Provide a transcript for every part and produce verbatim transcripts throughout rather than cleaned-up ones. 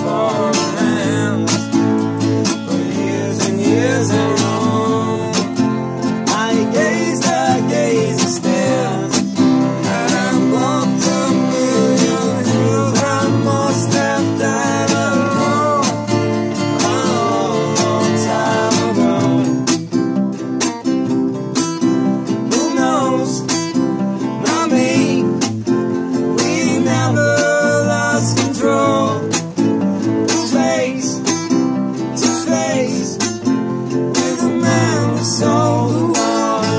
foreign lands for years and years in Rome. I gazed, I gazed and stared, and I walked a million hills. I must have died alone a long, long time ago. Who knows? Not me. We never lost control. Face to face with a man who sold the world.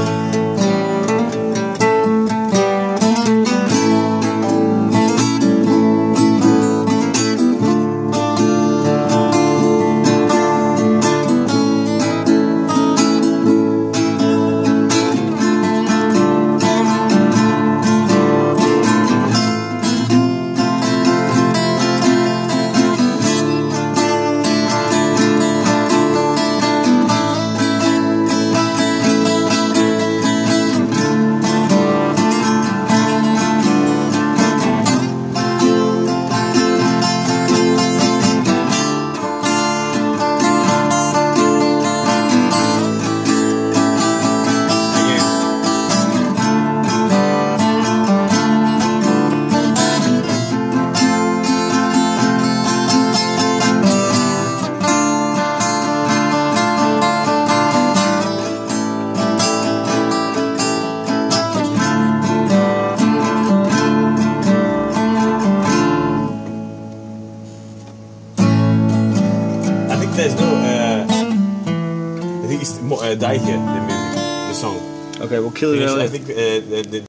There's no, uh, I think it's more uh, Die Here, the music, the song. Okay, we'll kill it Finish, early. I think uh, the, the